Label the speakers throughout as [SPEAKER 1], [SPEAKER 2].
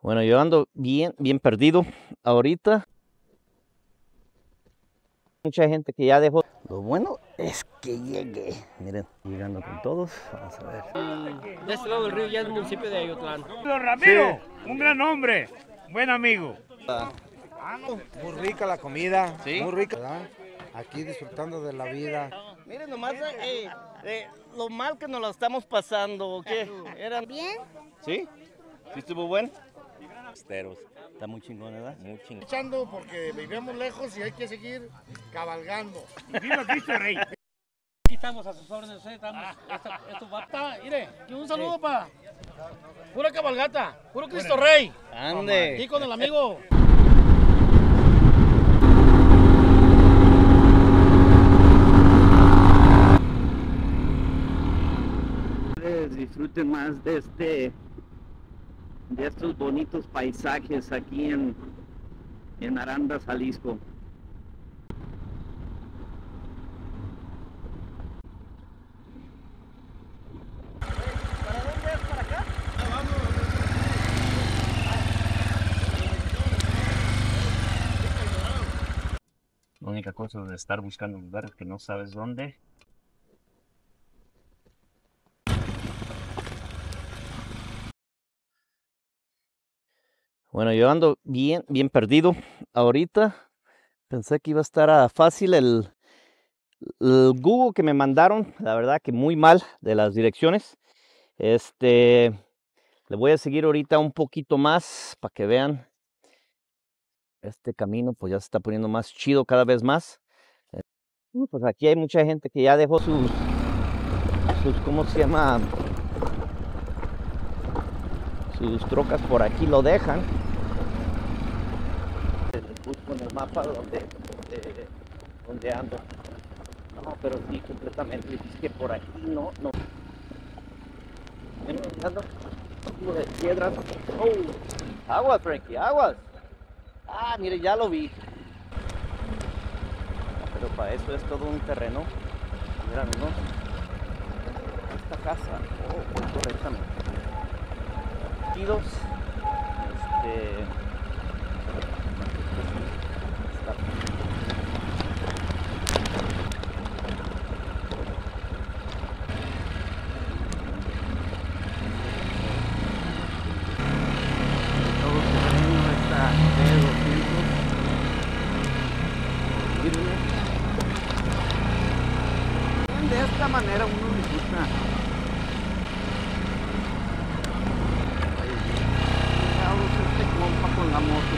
[SPEAKER 1] Bueno, yo ando bien perdido ahorita. Mucha gente que ya dejó. Lo bueno es que llegué. Miren, llegando con todos. Vamos a ver.
[SPEAKER 2] De este lado del río ya es el municipio de Ayotlán.
[SPEAKER 3] Don Ramiro, sí. Un gran hombre, buen amigo.
[SPEAKER 4] Muy rica la comida,
[SPEAKER 1] ¿Sí?
[SPEAKER 4] muy rica, ¿verdad? Aquí disfrutando de la vida.
[SPEAKER 1] Miren nomás lo mal que nos la estamos pasando. ¿Qué? ¿Eran
[SPEAKER 5] Bien.
[SPEAKER 1] ¿Sí? ¿Sí estuvo bueno? Esteros. Está muy chingón, ¿verdad? Muy chingón.
[SPEAKER 6] Echando porque vivimos lejos y hay que seguir cabalgando.
[SPEAKER 3] Viva Cristo Rey.
[SPEAKER 2] Aquí estamos a sus órdenes, esto va.
[SPEAKER 6] Mire, y un saludo para pura cabalgata, puro Cristo Rey.
[SPEAKER 1] Ande.
[SPEAKER 6] Aquí con el amigo.
[SPEAKER 1] Disfruten más de estos bonitos paisajes aquí en Arandas, Jalisco. ¿Para dónde es? ¿Para acá? La única cosa de estar buscando un lugar que no sabes dónde. Bueno, yo ando bien perdido ahorita. Pensé que iba a estar fácil el Google que me mandaron. La verdad que muy mal de las direcciones. Le voy a seguir ahorita un poquito más para que vean. Este camino pues ya se está poniendo más chido cada vez más. Pues aquí hay mucha gente que ya dejó sus ¿cómo se llama? Sus trocas por aquí lo dejan. Busco en el mapa donde ando. No, pero sí, completamente. Es que por aquí no. Ando como de piedras. Oh, aguas, Frankie, aguas. Ah, mire, ya lo vi. Pero para eso es todo un terreno. Mira, ¿no? Esta casa. Oh, correctamente. Todo el terreno está de 200. De esta manera uno disfruta. Con la moto.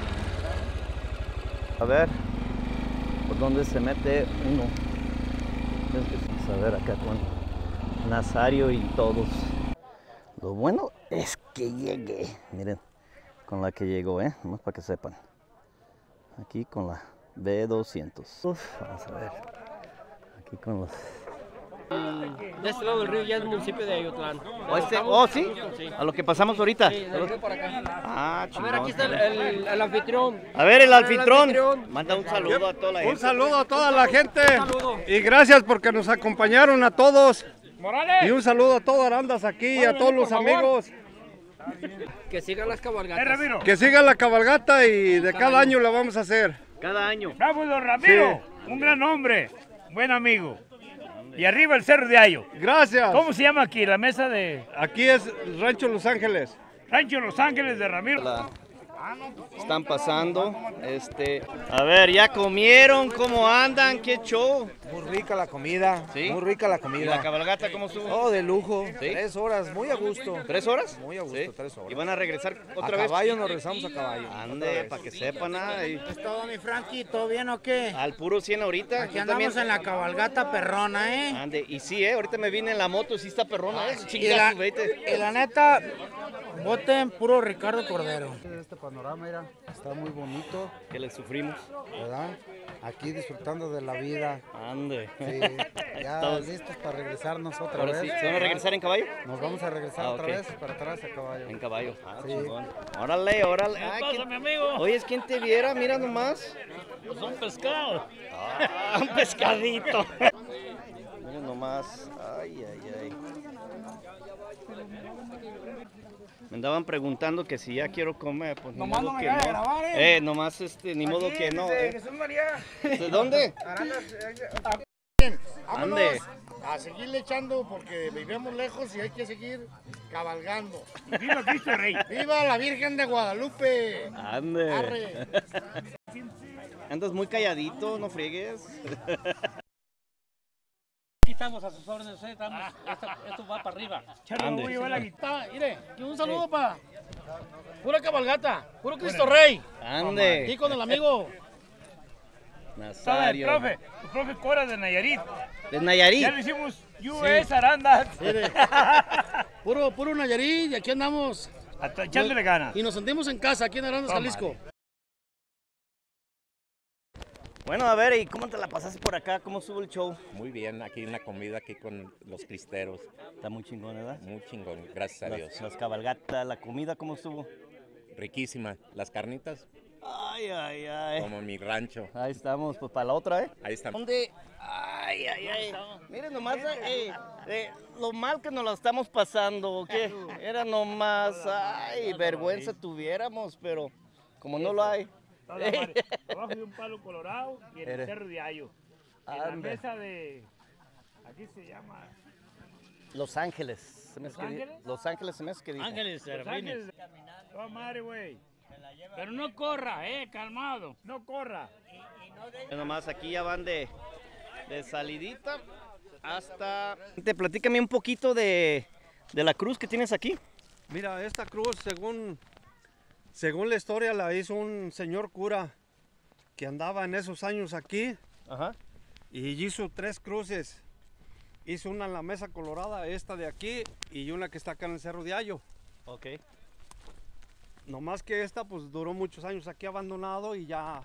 [SPEAKER 1] A ver por dónde se mete uno. Vamos a ver acá con Nazario y todos. Lo bueno es que llegué. Miren, con la que llegó, nomás para que sepan. Aquí con la B200. Vamos a ver. Aquí con los.
[SPEAKER 2] De este lado del río ya es el municipio de Ayotlán.
[SPEAKER 1] ¿Sí? A lo que pasamos ahorita.
[SPEAKER 2] Sí, del río para acá.
[SPEAKER 1] Ah,
[SPEAKER 2] A
[SPEAKER 1] chingón.
[SPEAKER 2] ver, aquí está el anfitrión.
[SPEAKER 1] A ver, el anfitrión. Manda un saludo a toda la gente.
[SPEAKER 4] Un saludo a toda la gente
[SPEAKER 2] saludo.
[SPEAKER 4] y gracias porque nos acompañaron a todos.
[SPEAKER 3] Morales.
[SPEAKER 4] Y un saludo a todo Arandas aquí y a todos los amigos.
[SPEAKER 2] Que sigan las cabalgatas.
[SPEAKER 3] Ramiro.
[SPEAKER 4] Que siga la cabalgata y de cada año la vamos a hacer.
[SPEAKER 1] Cada año.
[SPEAKER 3] Bravo, don Ramiro, un gran hombre, buen amigo. Y arriba el Cerro de Ayo.
[SPEAKER 4] Gracias.
[SPEAKER 3] ¿Cómo se llama aquí? La mesa de
[SPEAKER 4] Aquí es Rancho Los Ángeles.
[SPEAKER 3] Rancho Los Ángeles de Ramiro.
[SPEAKER 1] Están pasando, A ver, ¿ya comieron? ¿Cómo andan? ¿Qué show?
[SPEAKER 4] Muy rica la comida,
[SPEAKER 1] ¿Sí?
[SPEAKER 4] muy rica la
[SPEAKER 1] ¿Y
[SPEAKER 4] comida.
[SPEAKER 1] la cabalgata cómo estuvo?
[SPEAKER 4] Oh, de lujo.
[SPEAKER 1] ¿Sí?
[SPEAKER 4] 3 horas, muy a gusto.
[SPEAKER 1] ¿3 horas?
[SPEAKER 4] Muy a gusto,
[SPEAKER 1] ¿Sí?
[SPEAKER 4] 3 horas.
[SPEAKER 1] ¿Y van a regresar
[SPEAKER 4] A
[SPEAKER 1] otra vez?
[SPEAKER 4] caballo nos regresamos a caballo.
[SPEAKER 1] Ande, para que sepan,
[SPEAKER 6] ¿Es todo, mi Frankie? ¿Todo bien o qué?
[SPEAKER 1] al puro 100 ahorita.
[SPEAKER 6] Aquí
[SPEAKER 1] ¿Tú
[SPEAKER 6] andamos
[SPEAKER 1] también?
[SPEAKER 6] en la cabalgata perrona, ¿eh?
[SPEAKER 1] Ande, y sí, ahorita me vine en la moto, sí está perrona,
[SPEAKER 6] Y
[SPEAKER 1] Chinga
[SPEAKER 6] la,
[SPEAKER 1] su vete.
[SPEAKER 6] y la neta, voten puro Ricardo Cordero.
[SPEAKER 4] Este panorama, mira, está muy bonito,
[SPEAKER 1] Que le sufrimos.
[SPEAKER 4] ¿verdad? Aquí disfrutando de la vida.
[SPEAKER 1] Ande.
[SPEAKER 4] Sí, ya
[SPEAKER 1] Todos.
[SPEAKER 4] listos para regresarnos otra
[SPEAKER 1] Ahora
[SPEAKER 4] vez.
[SPEAKER 1] sí, ¿se van a regresar en caballo?
[SPEAKER 4] Nos vamos a regresar
[SPEAKER 1] Ah,
[SPEAKER 4] otra
[SPEAKER 1] ok.
[SPEAKER 4] vez para atrás a caballo.
[SPEAKER 1] En caballo. Ah,
[SPEAKER 4] Sí.
[SPEAKER 1] chingón. Órale. Ay,
[SPEAKER 3] Pasa, mi amigo.
[SPEAKER 1] Oye, es quien te viera, mira nomás.
[SPEAKER 3] Pues un pescado.
[SPEAKER 1] Ah, un pescadito. Miren nomás. Ay. Me andaban preguntando que si ya quiero comer, pues ni
[SPEAKER 6] Nomás
[SPEAKER 1] modo
[SPEAKER 6] no me
[SPEAKER 1] que
[SPEAKER 6] vaya a
[SPEAKER 1] no.
[SPEAKER 6] grabar,
[SPEAKER 1] Nomás ni modo que no.
[SPEAKER 6] Jesús María.
[SPEAKER 1] ¿De dónde?
[SPEAKER 6] Vámonos
[SPEAKER 1] Ande.
[SPEAKER 6] a seguirle echando porque vivimos lejos y hay que seguir cabalgando.
[SPEAKER 3] ¡Viva Cristo Rey!
[SPEAKER 6] ¡Viva la Virgen de Guadalupe!
[SPEAKER 1] Ande.
[SPEAKER 6] Arre.
[SPEAKER 1] Andas muy calladito, no friegues.
[SPEAKER 2] Aquí estamos a sus órdenes, estamos, esto va para arriba.
[SPEAKER 3] Charro,
[SPEAKER 1] Ande.
[SPEAKER 3] voy a llevar la guitarra.
[SPEAKER 6] Mire, y un saludo para pura cabalgata, puro Cristo Rey. Y
[SPEAKER 1] Ande.
[SPEAKER 6] con el amigo.
[SPEAKER 3] ¿Sabe el
[SPEAKER 1] Nazario.
[SPEAKER 3] profe Cora de Nayarit?
[SPEAKER 1] De Nayarit.
[SPEAKER 3] Ya lo hicimos US Arandas.
[SPEAKER 6] Mire, puro Nayarit y aquí andamos.
[SPEAKER 3] Hasta echándole ganas.
[SPEAKER 6] Y nos sentimos en casa aquí en Arandas,
[SPEAKER 3] Toma.
[SPEAKER 6] Jalisco.
[SPEAKER 1] Bueno, a ver, ¿y cómo te la pasaste por acá? ¿Cómo estuvo el show?
[SPEAKER 5] Muy bien, aquí en la comida, aquí con los cristeros.
[SPEAKER 1] Está muy chingón, ¿verdad?
[SPEAKER 5] Muy chingón, gracias a Dios.
[SPEAKER 1] Las cabalgatas, la comida, ¿cómo estuvo?
[SPEAKER 5] Riquísima. Las carnitas,
[SPEAKER 1] Ay, ay, ay.
[SPEAKER 5] como mi rancho.
[SPEAKER 1] Ahí estamos, pues para la otra, ¿eh?
[SPEAKER 5] Ahí están.
[SPEAKER 1] ¿Dónde? Ay, ay, ay. Miren nomás, lo mal que nos la estamos pasando, ¿qué? Era nomás, ay, vergüenza tuviéramos, pero como no lo hay.
[SPEAKER 3] Toda madre. Abajo de un palo colorado y en el
[SPEAKER 1] Eres-
[SPEAKER 3] cerro de Ayo. En la
[SPEAKER 1] Ande.
[SPEAKER 3] mesa de... Aquí se llama...
[SPEAKER 1] Los Ángeles. Se me hace que di-
[SPEAKER 3] Ángeles?
[SPEAKER 1] Los Ángeles se me hace que dijo.
[SPEAKER 2] Ángeles,
[SPEAKER 3] Los
[SPEAKER 2] Serafines.
[SPEAKER 3] Ángeles. Toda madre, güey.
[SPEAKER 2] Pero no corra, calmado.
[SPEAKER 3] No corra.
[SPEAKER 1] Nomás aquí ya van de salidita hasta... Platícame un poquito de la cruz que tienes aquí.
[SPEAKER 7] Mira, esta cruz, según la historia, la hizo un señor cura que andaba en esos años aquí
[SPEAKER 1] Ajá.
[SPEAKER 7] y hizo 3 cruces. Hizo una en la Mesa Colorada, esta de aquí, y una que está acá en el Cerro de Ayo.
[SPEAKER 1] Ok.
[SPEAKER 7] Nomás que esta pues duró muchos años aquí abandonado y ya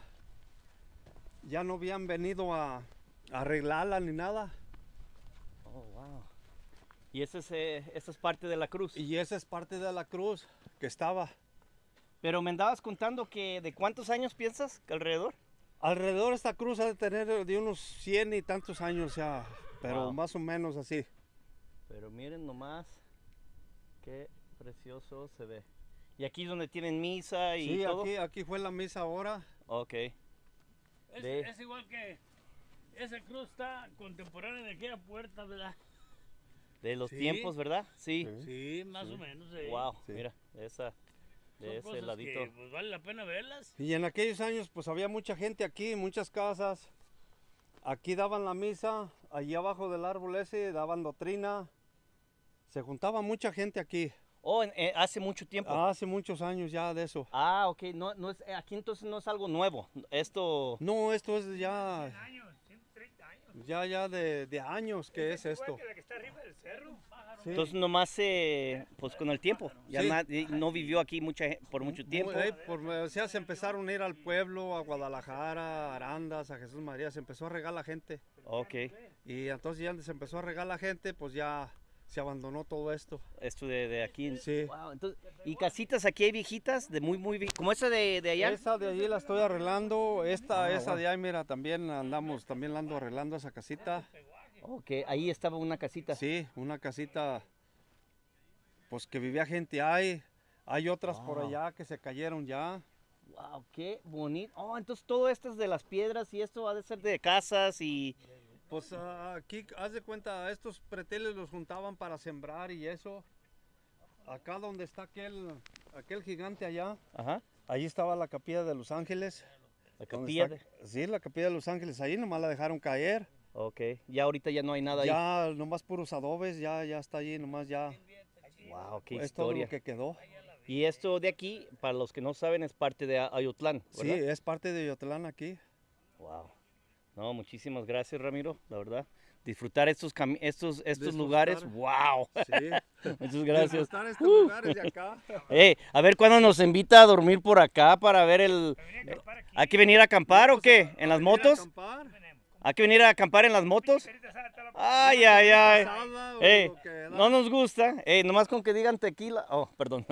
[SPEAKER 7] no habían venido a arreglarla ni nada.
[SPEAKER 1] Oh, wow. Y esa es parte de la cruz.
[SPEAKER 7] Y esa es parte de la cruz que estaba.
[SPEAKER 1] Pero me andabas contando que de cuántos años piensas que alrededor.
[SPEAKER 7] Alrededor de esta cruz ha de tener de unos 100 y tantos años ya, pero
[SPEAKER 1] Wow.
[SPEAKER 7] más o menos así.
[SPEAKER 1] Pero miren nomás qué precioso se ve. Y aquí es donde tienen misa y
[SPEAKER 7] Sí,
[SPEAKER 1] todo.
[SPEAKER 7] aquí fue la misa ahora.
[SPEAKER 1] Ok. De-
[SPEAKER 2] Es igual que esa cruz está contemporánea de aquella puerta, ¿verdad?
[SPEAKER 1] De los
[SPEAKER 7] Sí.
[SPEAKER 1] tiempos, ¿verdad? Sí.
[SPEAKER 2] Sí, más o menos.
[SPEAKER 1] Wow,
[SPEAKER 7] Sí.
[SPEAKER 1] mira, de
[SPEAKER 2] Son
[SPEAKER 1] ese
[SPEAKER 2] cosas
[SPEAKER 1] ladito.
[SPEAKER 2] que, pues, vale la pena verlas.
[SPEAKER 7] Y en aquellos años pues había mucha gente aquí, muchas casas. Aquí daban la misa, allí abajo del árbol ese daban doctrina. Se juntaba mucha gente aquí.
[SPEAKER 1] Oh, hace mucho tiempo.
[SPEAKER 7] Hace muchos años ya de eso.
[SPEAKER 1] Ah, ok. No es, aquí entonces no es algo nuevo. Esto.
[SPEAKER 7] No, esto es ya,
[SPEAKER 3] Años, 130 años.
[SPEAKER 7] ya de años que es esto.
[SPEAKER 3] La que está arriba del cerro.
[SPEAKER 7] Sí.
[SPEAKER 1] Entonces nomás pues con el tiempo. Ya
[SPEAKER 7] Sí.
[SPEAKER 1] no vivió aquí por mucho tiempo.
[SPEAKER 7] O sea, se empezaron a ir al pueblo, a Guadalajara, a Arandas, a Jesús María, se empezó a regar la gente.
[SPEAKER 1] Ok.
[SPEAKER 7] Y entonces ya se empezó a regar la gente, pues ya se abandonó todo esto.
[SPEAKER 1] Esto de aquí.
[SPEAKER 7] Sí.
[SPEAKER 1] Wow, entonces, y casitas aquí hay viejitas, de muy como esa de allá.
[SPEAKER 7] Esa de allí la estoy arreglando, esa de ahí, mira, también también la ando arreglando esa casita.
[SPEAKER 1] Ok, ahí estaba una casita.
[SPEAKER 7] Sí, una casita, pues que vivía gente hay otras por
[SPEAKER 1] Wow.
[SPEAKER 7] allá que se cayeron ya.
[SPEAKER 1] Wow, qué bonito. Oh, entonces todo esto es de las piedras y esto ha de ser de casas y...
[SPEAKER 7] Pues aquí, haz de cuenta, estos preteles los juntaban para sembrar y eso. Acá donde está aquel gigante allá,
[SPEAKER 1] Ajá.
[SPEAKER 7] ahí estaba la capilla de Los Ángeles.
[SPEAKER 1] La
[SPEAKER 7] ¿Dónde
[SPEAKER 1] capilla
[SPEAKER 7] está? Sí, la capilla de Los Ángeles, ahí nomás la dejaron caer.
[SPEAKER 1] Ok, ya ahorita ya no hay nada ahí.
[SPEAKER 7] Ya nomás puros adobes, ya está allí, nomás ya
[SPEAKER 1] Wow, qué
[SPEAKER 7] es todo
[SPEAKER 1] historia.
[SPEAKER 7] lo que quedó.
[SPEAKER 1] Y esto de aquí, para los que no saben, es parte de Ayotlán,
[SPEAKER 7] Sí,
[SPEAKER 1] ¿verdad?
[SPEAKER 7] es parte de Yotlán aquí.
[SPEAKER 1] Wow. No, muchísimas gracias, Ramiro, la verdad. Disfrutar estos
[SPEAKER 7] Disfrutar.
[SPEAKER 1] lugares, wow.
[SPEAKER 7] Sí.
[SPEAKER 1] Muchas gracias.
[SPEAKER 7] Disfrutar estos lugares de acá.
[SPEAKER 1] A ver cuándo nos invita a dormir por acá para ver ¿Hay que venir a acampar o qué? ¿En las
[SPEAKER 7] Venir a
[SPEAKER 1] motos?
[SPEAKER 7] acampar,
[SPEAKER 1] ¿Hay que venir a acampar en las motos? Ay, ay, ay.
[SPEAKER 7] asada o
[SPEAKER 1] Ey,
[SPEAKER 7] lo que da.
[SPEAKER 1] no nos gusta. Nomás con que digan tequila. Oh, perdón.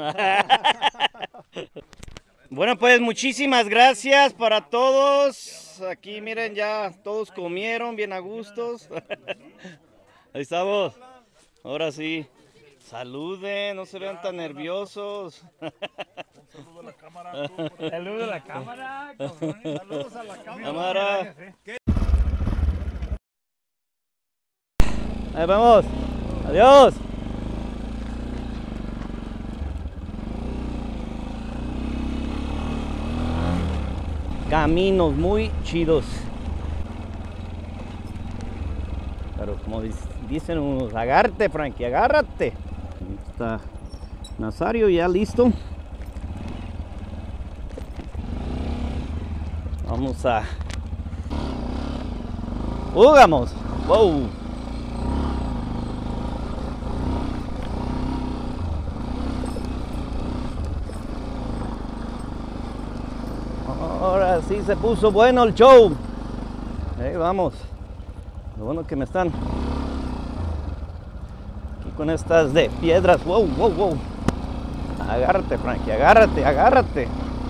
[SPEAKER 1] Bueno, pues muchísimas gracias para todos. Aquí miren, ya todos comieron bien a gustos. Ahí estamos. Ahora sí. Saluden, no se vean tan nerviosos.
[SPEAKER 2] Saludos a la cámara. Saludos a la cámara. Saludos a la
[SPEAKER 1] Cámara. Ahí vamos. Adiós. Caminos muy chidos. Pero como dicen unos, agárrate, Frankie, agárrate. Está Nazario ya listo. Vamos a... ¡Jugamos! ¡Wow! Ahora sí se puso bueno el show. Ahí vamos. Lo bueno que me están aquí con estas de piedras. Wow, wow, wow. Agárrate, Frankie, agárrate, agárrate.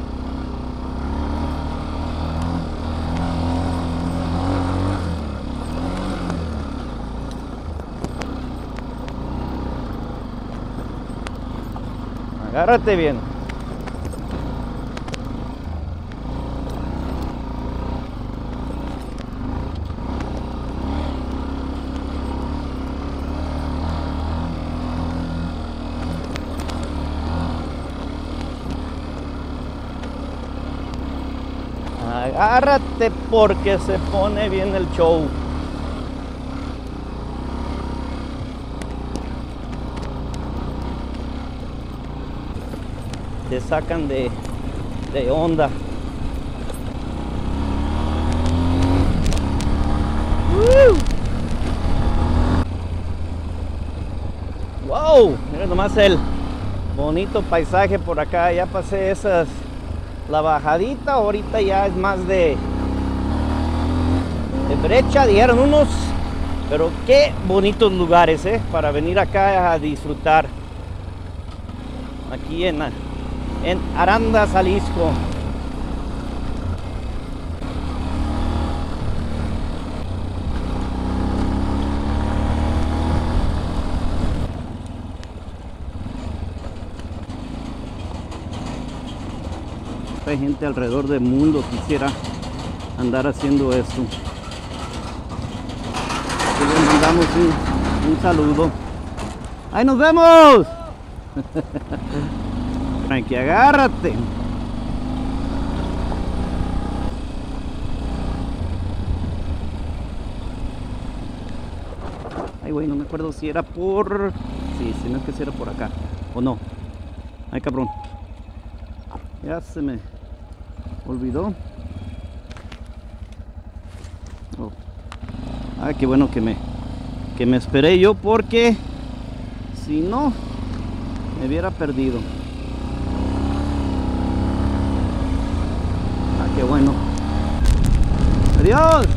[SPEAKER 1] Agárrate bien. Agárrate porque se pone bien el show. Te sacan de onda. Wow, mira nomás el bonito paisaje por acá. Ya pasé la bajadita, ahorita ya es más de brecha, dijeron unos, pero qué bonitos lugares, para venir acá a disfrutar. Aquí en Arandas, Jalisco. Hay gente alrededor del mundo quisiera andar haciendo esto. Aquí le mandamos un saludo. ¡Ahí nos vemos! Frankie, agárrate. Ay, güey, no me acuerdo si era por... Sí, si no es que si era por acá o no. Ay, cabrón. Ya se me olvidó. Oh. Ay, qué bueno que me esperé yo, porque si no me hubiera perdido. Ah, qué bueno. Adiós.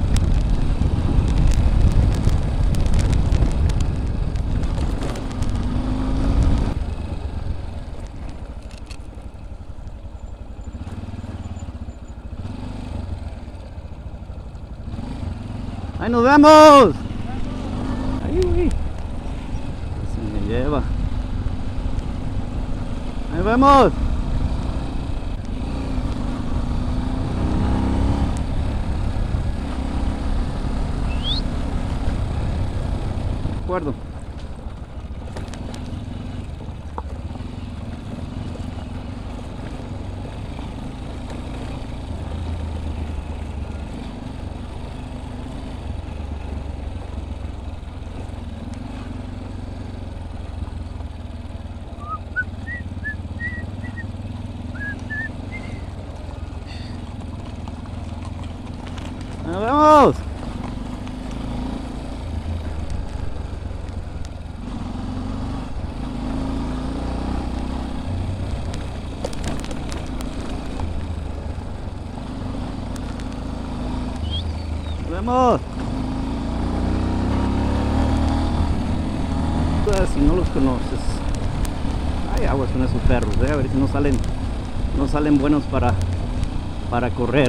[SPEAKER 1] ¡Ahí nos vemos! ¡Ay, güey! Se me lleva. ¡Ahí vemos! De acuerdo. ¡Nos vemos! ¡Nos vemos! Pues, si no los conoces, hay aguas con esos perros, a ver si no salen buenos para correr.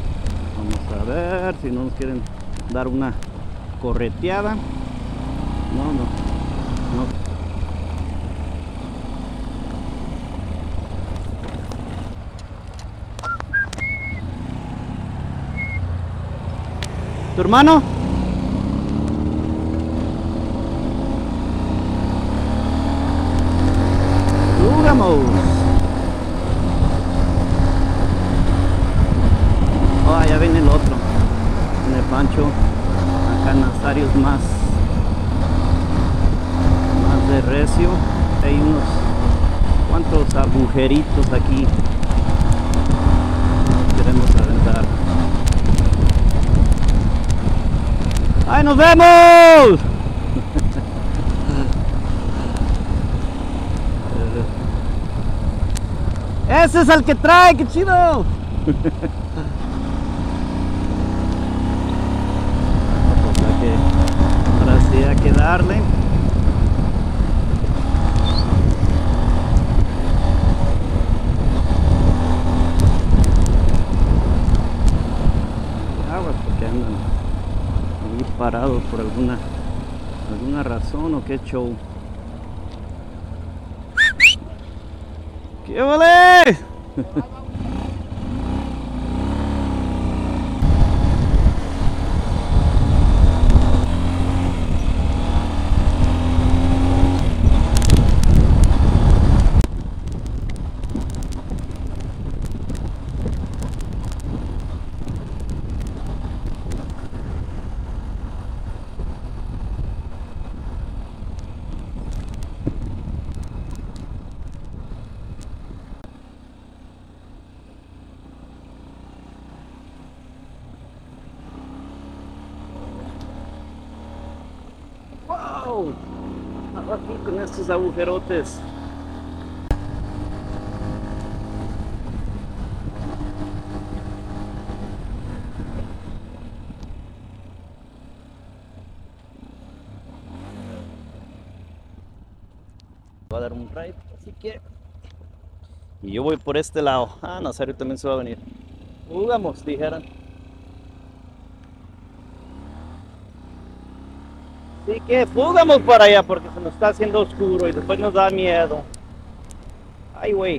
[SPEAKER 1] A ver si no nos quieren dar una correteada. No, no. No. ¿Tu hermano? ¡Jugamos! Oh, ya viene el otro. Viene Pancho. Acá Nazario es más de recio. Hay unos cuantos agujeritos aquí. Queremos aventar. ¡Ay, nos vemos! ¡Ese es el que trae! ¡Qué chido! Pues ahora sí hay que darle. Aguas porque andan ahí parados por alguna razón o qué show. ¡Qué vale! ¡Wow! Aquí con estos agujerotes. Va a dar un ride, así que... Y yo voy por este lado. Ah, Nazario también se va a venir. Jugamos, dijeran. Así que fugamos para allá porque se nos está haciendo oscuro y después nos da miedo. Ay, güey.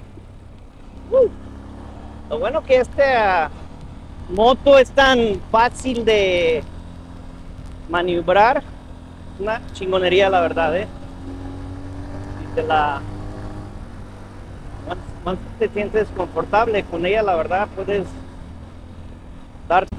[SPEAKER 1] Lo bueno que esta moto es tan fácil de maniobrar. Una chingonería, la verdad, ¿eh? Y te la... Más te sientes confortable con ella, la verdad, puedes dar...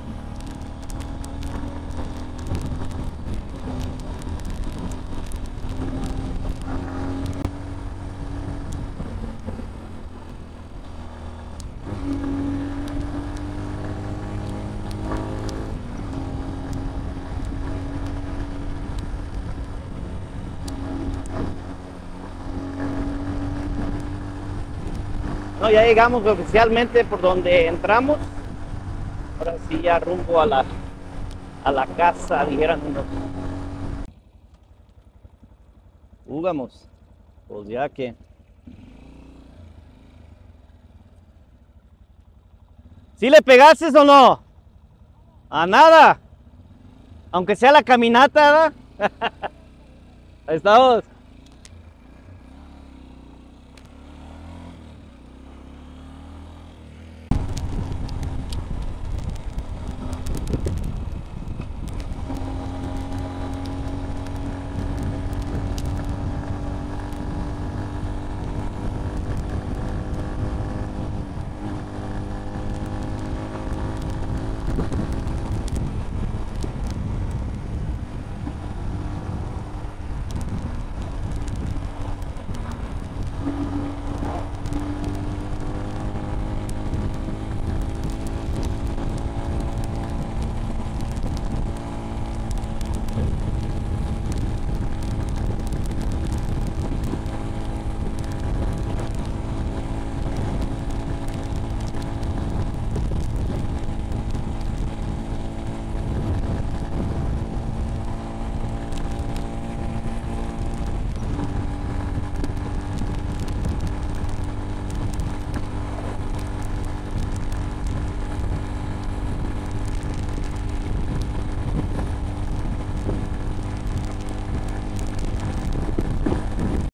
[SPEAKER 1] No, ya llegamos oficialmente por donde entramos. Ahora sí ya rumbo a la casa, dijeran unos. Jugamos. Pues ya que. ¿Sí le pegaste o no? A nada. Aunque sea la caminata, ¿verdad? Ahí estamos.